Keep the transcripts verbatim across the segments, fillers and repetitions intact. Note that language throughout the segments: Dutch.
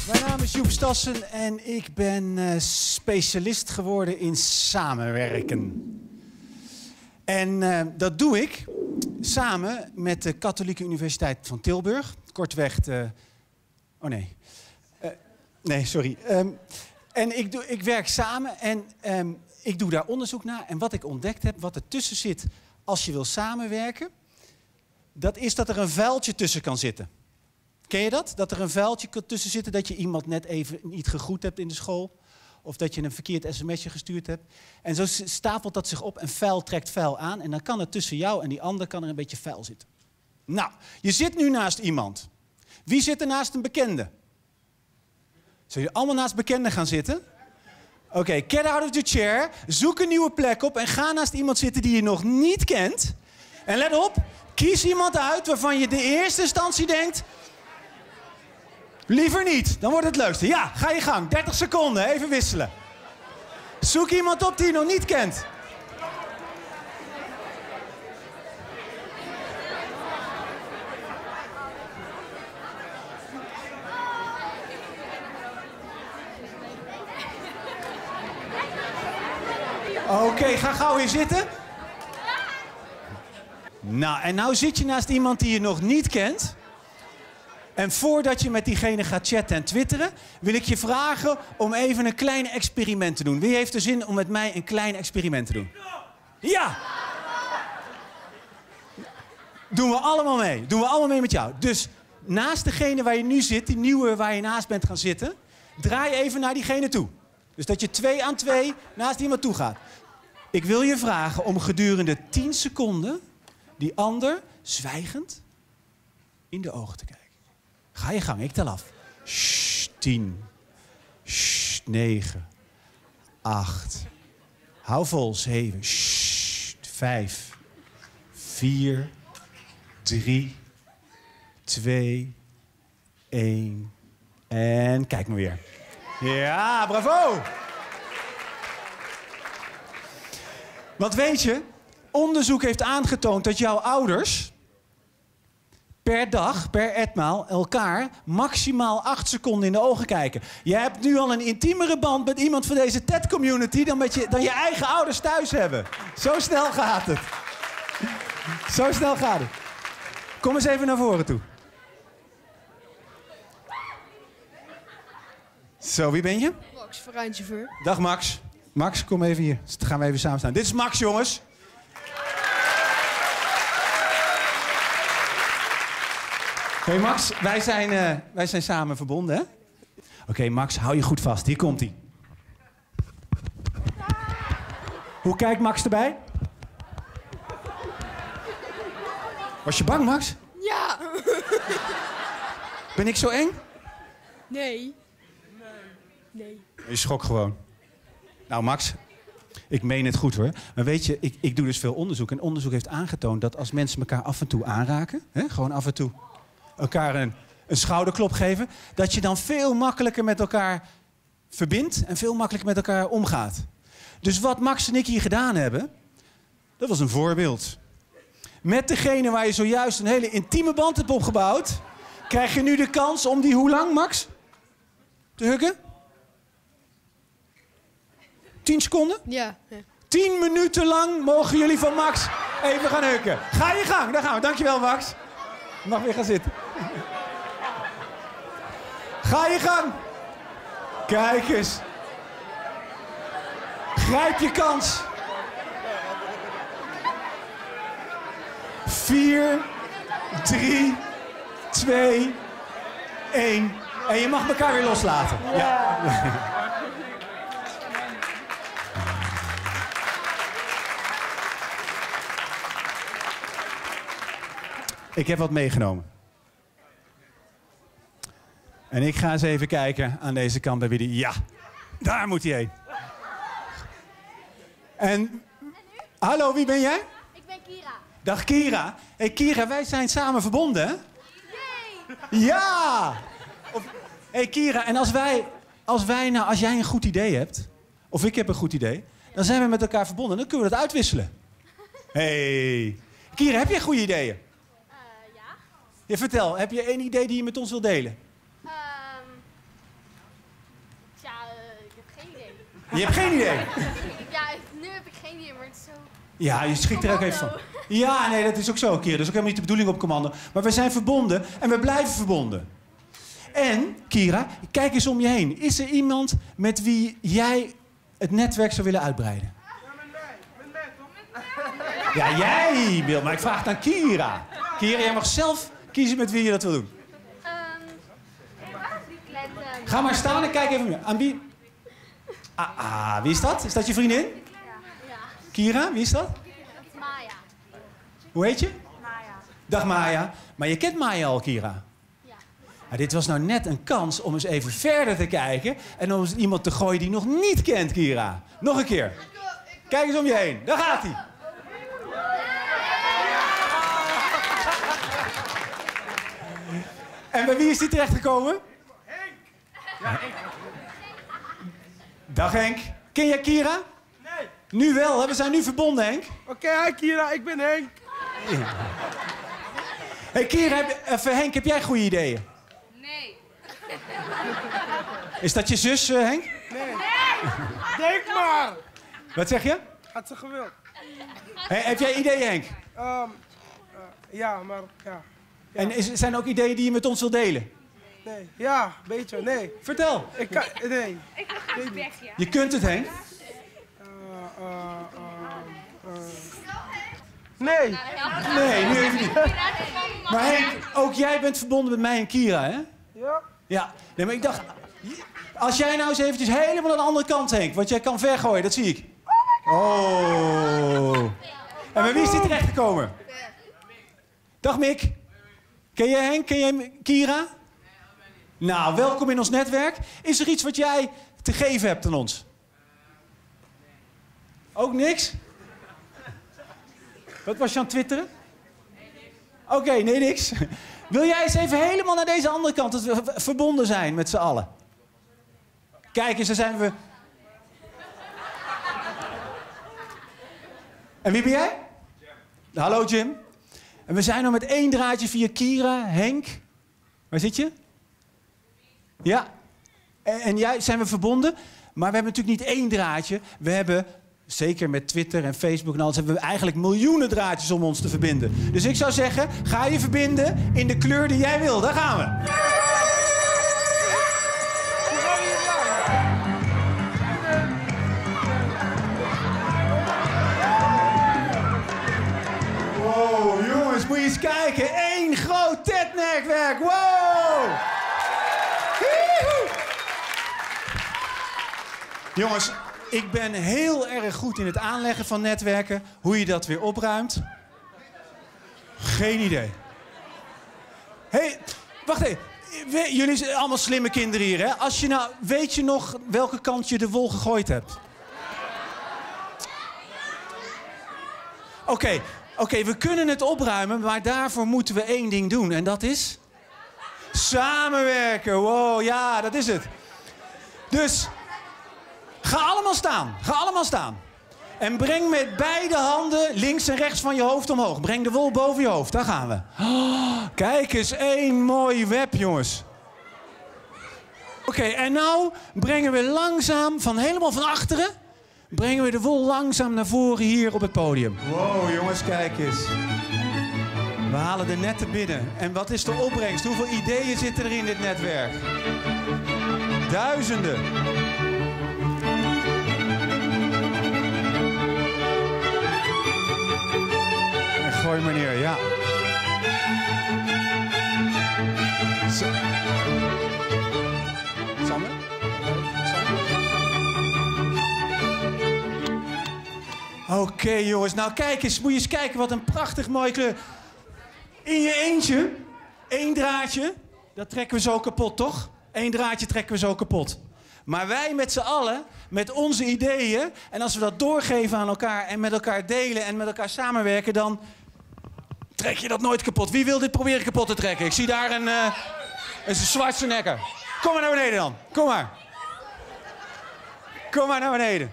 Mijn naam is Joep Stassen en ik ben uh, specialist geworden in samenwerken. En uh, dat doe ik samen met de Katholieke Universiteit van Tilburg. Kortweg de... Oh nee. Uh, nee, sorry. Um, en ik, doe, ik werk samen en um, ik doe daar onderzoek naar. En wat ik ontdekt heb, wat er tussen zit als je wil samenwerken... dat is dat er een vuiltje tussen kan zitten. Ken je dat? Dat er een vuiltje kan tussen zitten, dat je iemand net even niet gegroet hebt in de school. Of dat je een verkeerd sms'je gestuurd hebt. En zo stapelt dat zich op en vuil trekt vuil aan. En dan kan er tussen jou en die ander kan er een beetje vuil zitten. Nou, je zit nu naast iemand. Wie zit er naast een bekende? Zullen jullie allemaal naast bekenden gaan zitten? Oké, okay, get out of the chair. Zoek een nieuwe plek op en ga naast iemand zitten die je nog niet kent. En let op, kies iemand uit waarvan je de eerste instantie denkt... Liever niet, dan wordt het leukste. Ja, ga je gang. dertig seconden, even wisselen. Zoek iemand op die je nog niet kent. Oké, okay, ga gauw weer zitten. Nou, en nou zit je naast iemand die je nog niet kent. En voordat je met diegene gaat chatten en twitteren... wil ik je vragen om even een klein experiment te doen. Wie heeft er zin om met mij een klein experiment te doen? Ja! Doen we allemaal mee. Doen we allemaal mee met jou. Dus naast degene waar je nu zit, die nieuwe waar je naast bent gaan zitten... draai even naar diegene toe. Dus dat je twee aan twee naast iemand toe gaat. Ik wil je vragen om gedurende tien seconden... die ander zwijgend in de ogen te kijken. Ga je gang, ik tel af. Shh, tien. Shh, negen. Acht. Hou vol, zeven. Shh, vijf. Vier. Drie. Twee. Één. En kijk maar weer. Ja, bravo! Want weet je, onderzoek heeft aangetoond dat jouw ouders... per dag, per etmaal, elkaar maximaal acht seconden in de ogen kijken. Je hebt nu al een intiemere band met iemand van deze T E D-community... Dan, met je, dan je eigen ouders thuis hebben. Zo snel gaat het. Zo snel gaat het. Kom eens even naar voren toe. Zo, wie ben je? Max, verruimchauffeur. Dag Max. Max, kom even hier. Dan gaan we even samen staan. Dit is Max, jongens. Hé hey Max, wij zijn, uh, wij zijn samen verbonden, hè? Oké okay, Max, hou je goed vast. Hier komt hij. Hoe kijkt Max erbij? Was je bang, Max? Ja. Ben ik zo eng? Nee. Nee. Je schrok gewoon. Nou Max, ik meen het goed hoor. Maar weet je, ik, ik doe dus veel onderzoek. En onderzoek heeft aangetoond dat als mensen elkaar af en toe aanraken... Hè, gewoon af en toe... elkaar een, een schouderklop geven... dat je dan veel makkelijker met elkaar verbindt... en veel makkelijker met elkaar omgaat. Dus wat Max en ik hier gedaan hebben... dat was een voorbeeld. Met degene waar je zojuist een hele intieme band hebt opgebouwd... krijg je nu de kans om die, hoe lang, Max? Te huggen? Tien seconden? Ja. ja. Tien minuten lang mogen jullie van Max even gaan huggen. Ga je gang, daar gaan we. Dankjewel, Max. Je mag weer gaan zitten. Ga je gang. Kijk eens. Grijp je kans. Vier, drie, twee, één. En je mag elkaar weer loslaten. Ja. Ja. Ik heb wat meegenomen. En ik ga eens even kijken aan deze kant bij wie die... Ja, daar moet hij heen. En... Hallo, wie ben jij? Ik ben Kira. Dag Kira. Hé hey, Kira, wij zijn samen verbonden, hè? Yay! Ja! Hé hey, Kira, en als wij, als wij nou, als jij een goed idee hebt... of ik heb een goed idee... dan zijn we met elkaar verbonden. Dan kunnen we dat uitwisselen. Hé. Hey. Kira, heb jij goede ideeën? Uh, ja. Ja, vertel, heb je één idee die je met ons wil delen? Um, Je hebt geen idee? Ja, nu heb ik geen idee, maar het is zo... Ja, je schrikt er ook even van. Ja, nee, dat is ook zo, Kira. Dat is ook helemaal niet de bedoeling op commando. Maar we zijn verbonden en we blijven verbonden. En, Kira, kijk eens om je heen. Is er iemand met wie jij het netwerk zou willen uitbreiden? Ja, met mij. Met mij, toch? Ja, jij wil, maar ik vraag het aan Kira. Kira, jij mag zelf kiezen met wie je dat wil doen. Ehm... Met, ehm, Ga maar staan en kijk even meer. Aan wie? Ah, ah, wie is dat? Is dat je vriendin? Ja. Kira, wie is dat? Dat is Maya. Hoe heet je? Maya. Dag Maya. Maar je kent Maya al, Kira. Ja. Maar dit was nou net een kans om eens even verder te kijken en om eens iemand te gooien die nog niet kent, Kira. Nog een keer. Kijk eens om je heen. Daar gaat hij. En bij wie is die terechtgekomen? Henk! Ja, Henk. Dag Henk. Ken jij Kira? Nee. Nu wel, hè? We zijn nu verbonden, Henk. Oké, hi Kira, ik ben Henk. Ja. Hey Kira, heb, even, Henk, heb jij goede ideeën? Nee. Is dat je zus, uh, Henk? Nee. Denk maar. Wat zeg je? Had ze gewild. Hey, heb jij ideeën, Henk? Um, uh, ja, maar ja. Ja. En is, zijn er ook ideeën die je met ons wilt delen? Nee. Ja, beetje, nee. Vertel. Ik kan, nee. Ik ga graag weg, ja. Je kunt het, Henk. Uh, uh, uh, uh. Nee. Nee, nu even niet. Maar Henk, ook jij bent verbonden met mij en Kira, hè? Ja. Ja. Nee, maar ik dacht... Als jij nou eens eventjes helemaal aan de andere kant, Henk. Want jij kan vergooien, dat zie ik. Oh. En bij wie is die terechtgekomen? Dag Mick. Ken jij Henk? Ken jij Kira? Nou, welkom in ons netwerk. Is er iets wat jij te geven hebt aan ons? Ook niks? Wat was je aan het twitteren? Oké, okay, nee, niks. Wil jij eens even helemaal naar deze andere kant, dat we verbonden zijn met z'n allen? Kijk eens, daar zijn we... En wie ben jij? Jim. Hallo Jim. En we zijn nog met één draadje via Kira, Henk. Waar zit je? Ja. En, en jij zijn we verbonden, maar we hebben natuurlijk niet één draadje. We hebben... Zeker met Twitter en Facebook en alles hebben we eigenlijk miljoenen draadjes om ons te verbinden. Dus ik zou zeggen, ga je verbinden in de kleur die jij wil. Daar gaan we. Wow, jongens, moet je eens kijken. Eén groot T E D-netwerk. Wow! Jongens... Ik ben heel erg goed in het aanleggen van netwerken. Hoe je dat weer opruimt. Geen idee. Hé, hey, wacht even. Jullie zijn allemaal slimme kinderen hier, hè? Als je nou, weet je nog welke kant je de wol gegooid hebt? Oké, okay, oké, okay, we kunnen het opruimen, maar daarvoor moeten we één ding doen. En dat is... samenwerken. Wow, ja, dat is het. Dus... Ga allemaal staan. Ga allemaal staan. En breng met beide handen links en rechts van je hoofd omhoog. Breng de wol boven je hoofd. Daar gaan we. Oh, kijk eens, één mooi web, jongens. Oké, okay, en nou brengen we langzaam, van helemaal van achteren... brengen we de wol langzaam naar voren hier op het podium. Wow, jongens, kijk eens. We halen de netten binnen. En wat is de opbrengst? Hoeveel ideeën zitten er in dit netwerk? Duizenden. Gooi meneer, ja. Zo. Sander? Oké, okay, jongens. Nou, kijk eens. Moet je eens kijken wat een prachtig mooie kleur. In je eentje, één draadje, dat trekken we zo kapot, toch? Eén draadje trekken we zo kapot. Maar wij met z'n allen, met onze ideeën... en als we dat doorgeven aan elkaar en met elkaar delen en met elkaar samenwerken... dan trek je dat nooit kapot. Wie wil dit proberen kapot te trekken? Ik zie daar een, uh, een Schwarzenegger. Kom maar naar beneden dan. Kom maar. Kom maar naar beneden.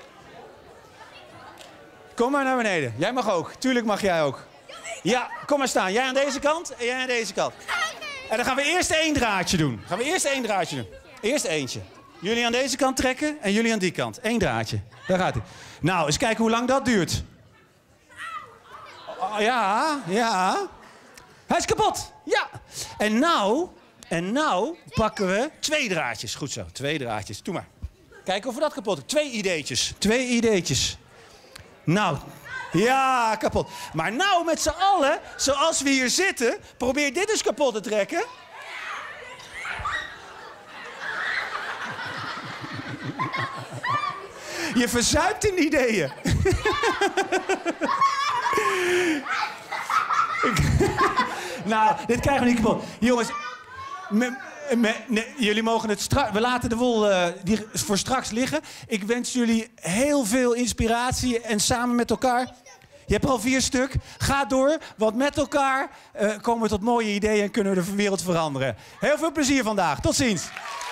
Kom maar naar beneden. Jij mag ook. Tuurlijk mag jij ook. Ja, kom maar staan. Jij aan deze kant en jij aan deze kant. En dan gaan we eerst één draadje doen. Gaan we eerst één draadje doen. Eerst eentje. Jullie aan deze kant trekken en jullie aan die kant. Eén draadje. Daar gaat hij. Nou, eens kijken hoe lang dat duurt. Oh, ja, ja. Hij is kapot. Ja. En nou, en nou pakken we twee draadjes. Goed zo, twee draadjes. Doe maar. Kijken of we dat kapot hebben. Twee ideetjes. Twee ideetjes. Nou, ja, kapot. Maar nou met z'n allen, zoals we hier zitten, probeer dit eens kapot te trekken. Je verzuipt in ideeën. Nou, dit krijgen we niet kapot. Jongens, me, me, nee, jullie mogen het straks... We laten de wol uh, die voor straks liggen. Ik wens jullie heel veel inspiratie en samen met elkaar... Je hebt er al vier stuk. Ga door, want met elkaar uh, komen we tot mooie ideeën en kunnen we de wereld veranderen. Heel veel plezier vandaag. Tot ziens.